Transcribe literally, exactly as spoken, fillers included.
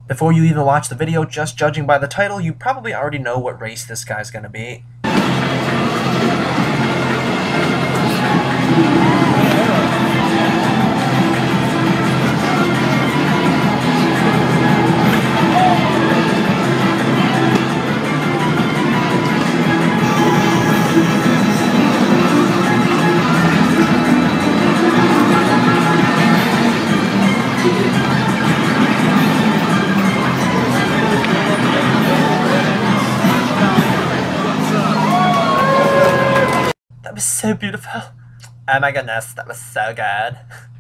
Before you even watch the video, just judging by the title, you probably already know what race this guy's gonna be. That was so beautiful. Oh my goodness, that was so good.